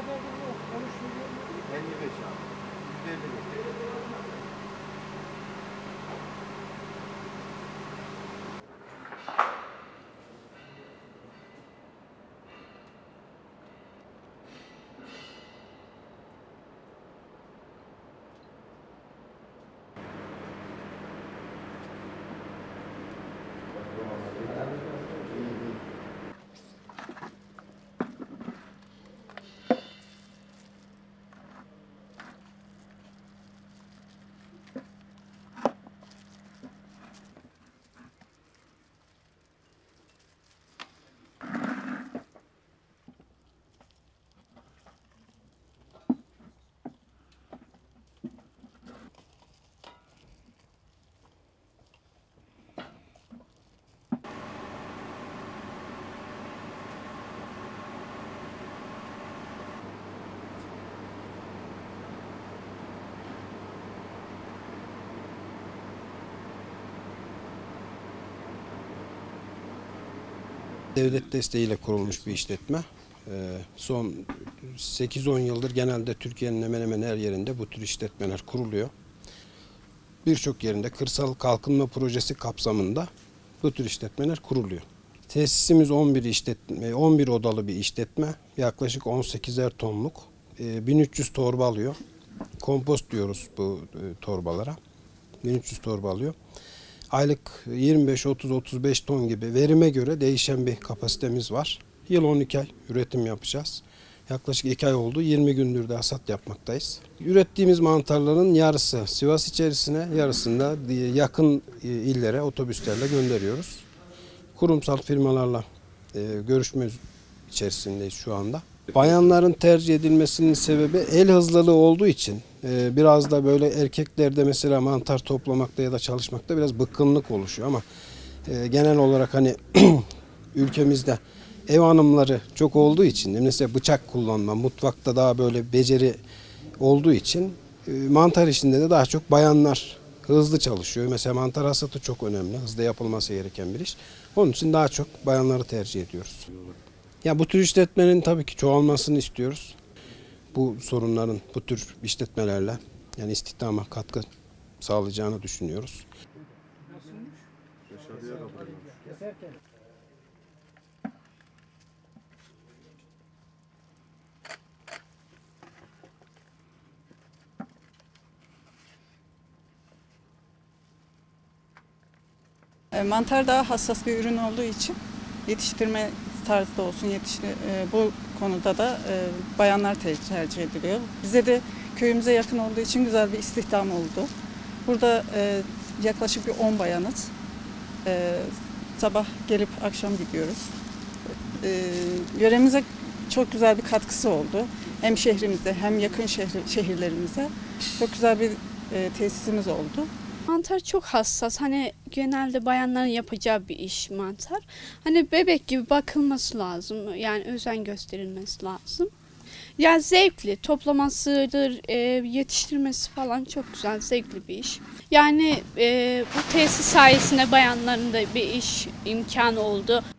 55 abi. %50. Devlet desteğiyle kurulmuş bir işletme. Son 8-10 yıldır genelde Türkiye'nin hemen hemen her yerinde bu tür işletmeler kuruluyor. Birçok yerinde kırsal kalkınma projesi kapsamında bu tür işletmeler kuruluyor. Tesisimiz 11 odalı bir işletme. Yaklaşık 18'er tonluk. 1300 torba alıyor. Kompost diyoruz bu torbalara. 1300 torba alıyor. Aylık 25, 30, 35 ton gibi verime göre değişen bir kapasitemiz var. Yıl 12 ay üretim yapacağız. Yaklaşık 2 ay oldu. 20 gündür de hasat yapmaktayız. Ürettiğimiz mantarların yarısı Sivas içerisine, yarısını da yakın illere otobüslerle gönderiyoruz. Kurumsal firmalarla görüşme içerisindeyiz şu anda. Bayanların tercih edilmesinin sebebi el hızlılığı olduğu için biraz da böyle erkeklerde mesela mantar toplamakta ya da çalışmakta biraz bıkkınlık oluşuyor ama genel olarak hani ülkemizde ev hanımları çok olduğu için mesela bıçak kullanma, mutfakta daha böyle beceri olduğu için mantar işinde de daha çok bayanlar hızlı çalışıyor. Mesela mantar hasatı çok önemli, hızlı yapılması gereken bir iş. Onun için daha çok bayanları tercih ediyoruz. Ya bu tür işletmenin tabii ki çoğalmasını istiyoruz. Bu sorunların bu tür işletmelerle yani istihdama katkı sağlayacağını düşünüyoruz. Mantar daha hassas bir ürün olduğu için yetiştirme tarzı da olsun, bu konuda da bayanlar tercih ediliyor. Bize de köyümüze yakın olduğu için güzel bir istihdam oldu. Burada yaklaşık bir 10 bayanız. Sabah gelip akşam gidiyoruz. Yöremize çok güzel bir katkısı oldu. Hem şehrimize hem yakın şehirlerimize çok güzel bir tesisimiz oldu. Mantar çok hassas. Hani genelde bayanların yapacağı bir iş mantar. Hani bebek gibi bakılması lazım. Yani özen gösterilmesi lazım. Yani zevkli. Toplamasıdır, yetiştirmesi falan çok güzel, zevkli bir iş. Yani bu tesis sayesinde bayanların da bir iş imkanı oldu.